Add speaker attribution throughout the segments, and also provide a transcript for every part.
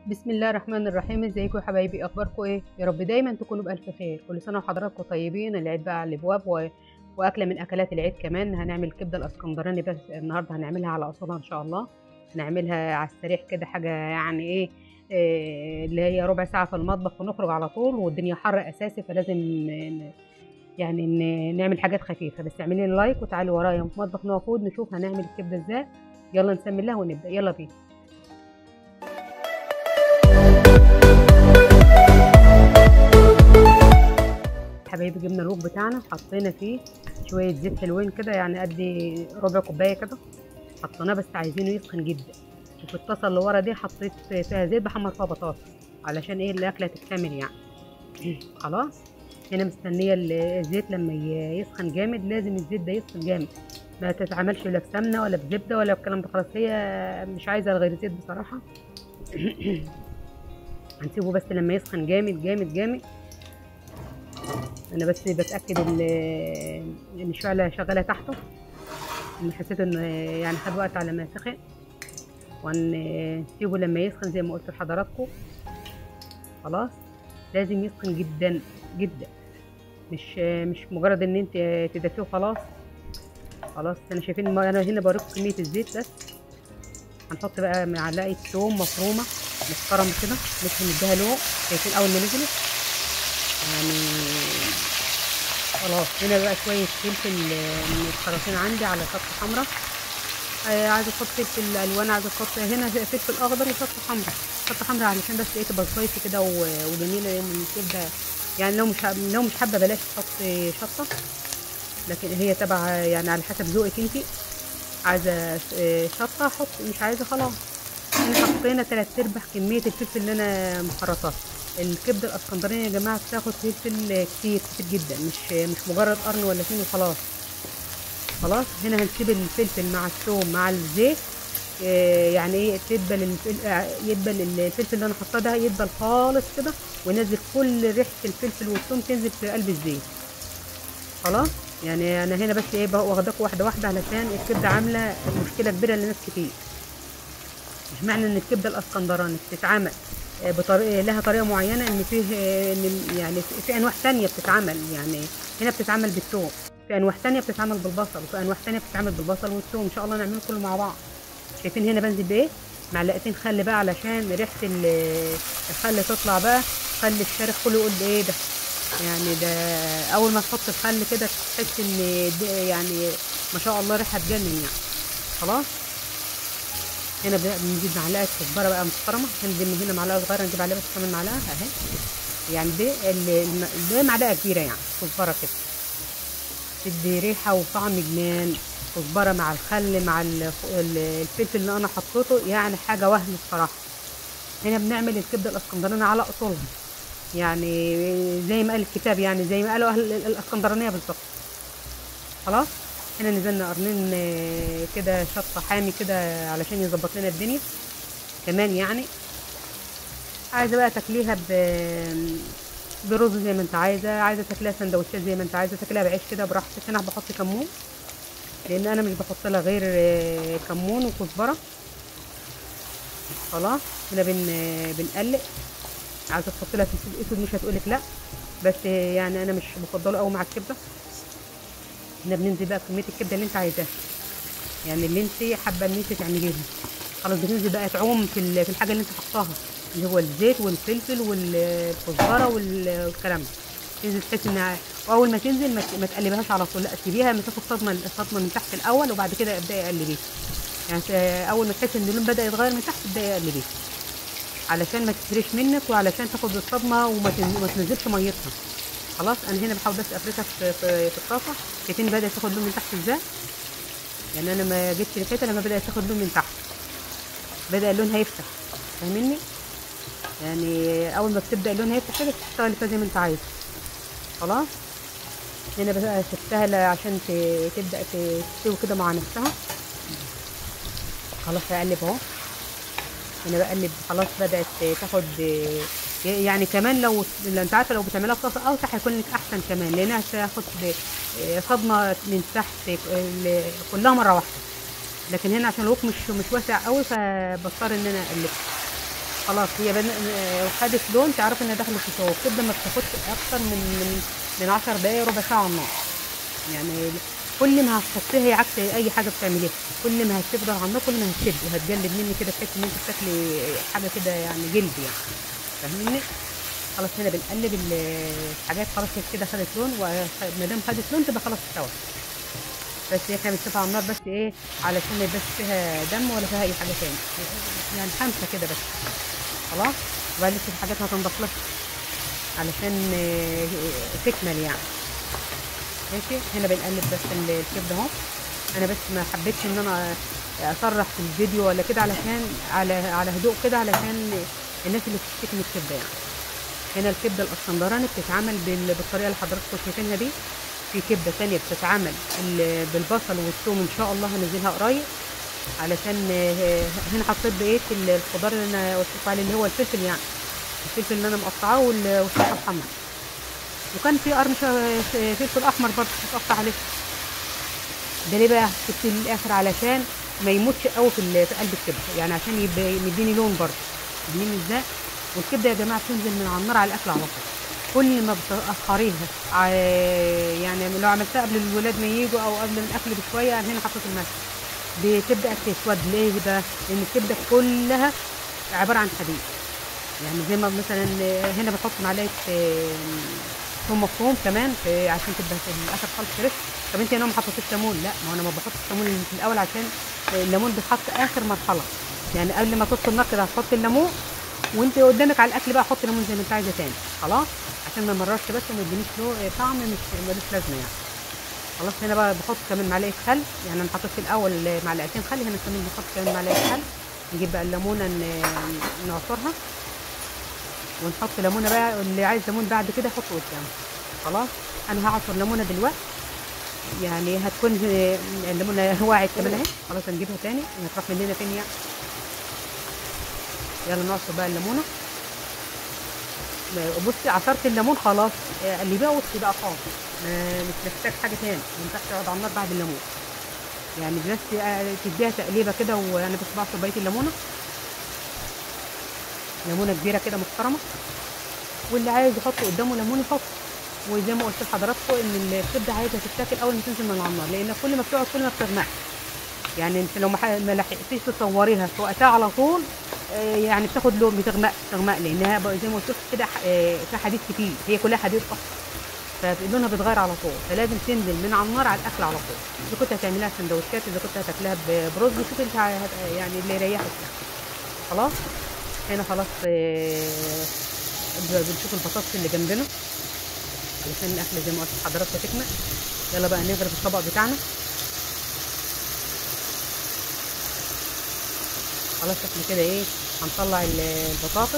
Speaker 1: بسم الله الرحمن الرحيم. ازيكم يا حبايبي؟ اخباركم ايه؟ يا رب دايما تكونوا بالف خير. كل سنه وحضراتكم طيبين. العيد بقى على الابواب واكله من اكلات العيد كمان. هنعمل كبده الاسكندراني، بس النهارده هنعملها على اصولها ان شاء الله. هنعملها على السريع كده، حاجه يعني اللي هي ربع ساعه في المطبخ ونخرج على طول، والدنيا حر اساسي، فلازم نعمل حاجات خفيفه. بس اعملي لي لايك وتعالي ورايا في مطبخ نوع فود نشوف هنعمل الكبده ازاي. يلا نسمي الله ونبدا، يلا بينا. حبايبي جبنا الوك بتاعنا، حطينا فيه شويه زيت حلوين كده، يعني قد ربع كوبايه كده. حطيناه بس عايزينه يسخن جدا. وفي الطاسه اللي ورا دي حطيت فيها زيت بحمر فيها بطاطس، علشان الاكله تكتمل يعني. خلاص. هنا مستنيه الزيت لما يسخن جامد. لازم الزيت ده يسخن جامد، ما تتعملش لا بسمنه ولا بزبده ولا الكلام ده. خلاص، هي مش عايزه غير زيت بصراحه. هنسيبه بس لما يسخن جامد جامد جامد. انا بس بتاكد ان الشعله شغاله تحته، ان حسيت انه يعني خد وقت على ما سخن. ونسيبه لما يسخن زي ما قلت لحضراتكم. خلاص، لازم يسخن جدا جدا، مش مجرد ان انت تدفيه وخلاص. خلاص، انا شايفين انا هنا بوريكم كميه الزيت بس. هنحط بقى معلقه ثوم مفرومه محترمه كده، مش هنديها لون. شايفين اول ما نزلت يعني. خلاص، هنا بقى شويه فلفل من الخراطين عندي على شطه حمراء. عايزه احط فلفل الوان، عايزه احط هنا فلفل اخضر وشطه حمراء. شطه حمراء علشان بس تبقى سبايسي كده وجميله، لان الكبده يعني لو مش حابه بلاش تحط شطه، لكن هي تبع يعني على حسب ذوقك انت. عايزه شطه حط، مش عايزه خلاص. هنا حطينا 3/4 كميه الفلفل اللي انا مخرطاها. الكبده الاسكندرانيه يا جماعه بتاخد فلفل كتير كتير جدا، مش مجرد قرن ولا اتنين وخلاص. خلاص، هنا هنسيب الفلفل مع الثوم مع الزيت. يعني يدبل الفلفل اللي انا حاطاه ده، يدبل خالص كده، وينزل كل ريحه الفلفل والثوم تنزل في قلب الزيت. خلاص، يعني انا هنا بس واخداكوا واحده واحده، علشان الكبده عامله مشكله كبيره لناس كتير. مش معنى ان الكبده الاسكندراني بتتعمل بطريقه، لها طريقه معينه، ان فيه يعني في انواع ثانيه بتتعمل. يعني هنا بتتعمل بالثوم، في انواع ثانيه بتتعمل بالبصل، وفي انواع ثانيه بتتعمل بالبصل والثوم. ان شاء الله نعمله كله مع بعض. شايفين هنا بنزل بايه؟ معلقتين خل بقى، علشان ريحه الخل تطلع بقى. خل الشارع كله يقول ده ايه ده؟ يعني ده اول ما تحط الخل كده تحس ان يعني ما شاء الله ريحه تجنن يعني. خلاص، هنا بنجيب معلقه كزبره بقى محترمه. هنجيب من هنا معلقه صغيره، نجيب عليها بس كمان معلقه اهي. يعني دي معلقه كبيره يعني كزبره كده، تدي ريحه وطعم جنان. كزبره مع الخل مع الفلفل اللي انا حطيته، يعني حاجه وهم الصراحه. هنا بنعمل الكبده الاسكندرانيه على اصولها، يعني زي ما قال الكتاب، يعني زي ما قالوا اهل الاسكندرانيه بالظبط. خلاص، هنا نزلنا قرنين كده شطه حامي كده، علشان يظبط لنا الدنيا كمان يعني. عايزه بقى تاكليها برز زي ما انت عايزه تاكليها سندوتشات زي ما انت عايزه تاكليها بعيش كده براحتك. هنا بحط كمون، لان انا مش بحط لها غير كمون وكزبره. خلاص، هنا بنقلق. عايزه تحط لها فلفل اسود مش هتقولك لا، بس يعني انا مش بفضله قوي مع الكبده. هنا بننزل بقى بكميه الكبده اللي انت عايزاها، يعني اللي انت حابه ان انت تعمليها. خلاص، بتنزل بقى تعوم في الحاجه اللي انت حطاها، اللي هو الزيت والفلفل والكزبره والكلام ده. تنزل تحس انها، واول ما تنزل ما تقلبهاش على طول، لا سيبيها ما تاخد صدمه من تحت الاول، وبعد كده ابداي قلبيها. يعني اول ما تحس ان اللون بدا يتغير من تحت ابداي قلبيها، علشان ما تفرش منك، وعلشان تاخد الصدمه وما تنزلش ميتها. خلاص، انا هنا بحاول بس افرشها في الطاسه. شايفين بدات تاخد لون من تحت ازاي؟ يعني انا ما جيتش لقيتها لما بدات تاخد لون من تحت، بدا لونها يفتح. فاهميني؟ يعني اول ما بتبدا لونها يفتح كده تشتغلي فيها زي ما انت عايزه. خلاص، هنا بقى سبتها عشان تبدا تستوي كده مع نفسها. خلاص، هقلب اهو. هنا بقلب. خلاص، بدات تاخد يعني كمان. لو انت عارفه، لو بتعملها في طاسه اوسع هيكون لك احسن كمان، لانها هتاخد صدمه من تحت كلها مره واحده. لكن هنا عشان الوك مش واسع قوي، فبضطر ان انا اقلب. خلاص هي خدت لون، تعرف انها دخلت في السوا. الكبده ما بتاخدش اكتر من 10 دقايق ربع ساعه على النار. يعني كل ما هتحطيها، هي عكس اي حاجه بتعمليها، كل ما هتفضل على النار كل ما هتشد وهتجلد مني كده، تحس ان انت بتاكلي حاجه كده يعني جلد يعني، فاهميني؟ خلاص هنا بنقلب الحاجات، خلاص هي كده خدت لون، وما دام خدت لون تبقى خلاص استوت. بس احنا بنسيبها على النار بس ايه، علشان ما يبقاش فيها دم ولا فيها اي حاجه تاني، يعني خمسه كده بس. خلاص. وبعدين لسه الحاجات هتنضف لها علشان تكمل يعني. ماشي. هنا بنقلب بس الكبده اهو. انا بس ما حبيتش ان انا اصرح في الفيديو ولا كده، علشان على هدوء كده، علشان الناس اللي بتشتكي من الكبده يعني. هنا الكبده الاسكندراني بتتعمل بالطريقه اللي حضراتكم شايفينها دي. في كبده ثانيه بتتعمل بالبصل والثوم، ان شاء الله هنزلها قريب، علشان هنا حطيت بقيه الخضار اللي انا قلت لكم عليه، اللي هو الفلفل يعني، الفلفل اللي انا مقطعاه والشطه الحمراء، وكان في قرن فلفل احمر برضه متقطع عليه. ده ليه بقى سبت للاخر؟ علشان ما يموتش قوي في قلب الكبده، يعني عشان يبقى مديني لون برضه. فاهمين ازاي؟ والكبده يا جماعه بتنزل من على النار على الاكل على طول. كل ما بتاخريها يعني لو عملتها قبل الولاد ما يجوا او قبل الاكل بشويه، يعني هنا حطيت الملح، بتبدا تسود. ليه بقى؟ لان الكبده كلها عباره عن حديد. يعني زي ما مثلا هنا بحط معلقه ثوم مفروم كمان عشان تبقى في الاخر خالص فريش. طب انت هنا ما حطيتيش ليمون؟ لا، ما انا ما بحطش ليمون في الاول، عشان الليمون بيتحط اخر مرحله، يعني قبل ما تطفي النار كده هتحط الليمون، وانت قدامك على الاكل بقى حط ليمون زي ما انت عايزه تاني. خلاص، عشان ما مررش بس وما يدينيش له طعم مش ملوش لازمه يعني. خلاص هنا بقى بحط كمان معلقه خل، يعني انا حطيت في الاول معلقتين خل، هنا كمان بحط كمان معلقه خل. نجيب بقى الليمونه نعصرها، ونحط ليمونه بقى، اللي عايز ليمون بعد كده يحطه قدامه. خلاص. انا هعصر ليمونه دلوقتي، يعني هتكون الليمونه وقعت كمان اهي. خلاص هنجيبها تاني، هتروح مننا فين يعني. يلا نعصر بقى الليمونه. بصي عصرت الليمون خلاص، قلبيها وطفي بقى خالص، مش محتاج حاجه تاني، ما ينفعش تقعد على النار بعد الليمون، يعني بس تديها تقليبه كده. وانا بس بعصر بقيه الليمونه، ليمونه كبيره كده محترمه، واللي عايز يحط قدامه ليمون يحط. وزي ما قلت لحضراتكم ان الكبده عايزه تتاكل اول ما تنزل من على النار، لان كل ما بتقعد كل ما بتغمق. يعني انت لو ما لحقتيش تصوريها في وقتها على طول، يعني بتاخد لون، بتغمق لانها زي ما قلت لكم كده فيها حديد كتير، هي كلها حديد اصلا، فلونها بيتغير على طول، فلازم تنزل من على النار على الاكل على طول. اذا كنت هتعمليها سندوتشات، اذا كنت هتاكلها برز، شوفي انت يعني اللي يريحك يعني. خلاص. هنا خلاص بنشوف البطاطس اللي جنبنا علشان الاكل زي ما قلت لحضراتكم تكمل. يلا بقى نغرف الطبق بتاعنا. خلاص احنا كده ايه، هنطلع البطاطس.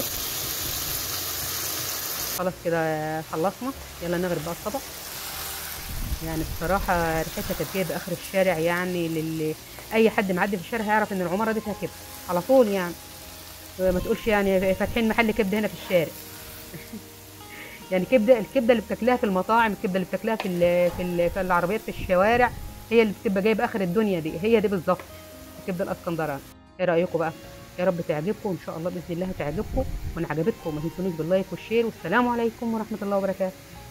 Speaker 1: خلاص كده خلصنا. يلا نغرف بقى الطبق. يعني بصراحه ريحتها كانت جايبه اخر الشارع، يعني اي حد معدي في الشارع هيعرف ان العماره دي فيها كبده على طول يعني. ما تقولش يعني فاتحين محل كبده هنا في الشارع. يعني الكبده اللي بتاكلها في المطاعم، الكبده اللي بتاكلها في العربيات في الشوارع، هي اللي بتبقى جايبه اخر الدنيا دي، هي دي بالظبط الكبده الاسكندراني. ايه رايكم بقى؟ يا رب تعجبكم، وان شاء الله باذن الله تعجبكم. وان عجبتكم ما تنسونيش باللايك والشير، والسلام عليكم ورحمه الله وبركاته.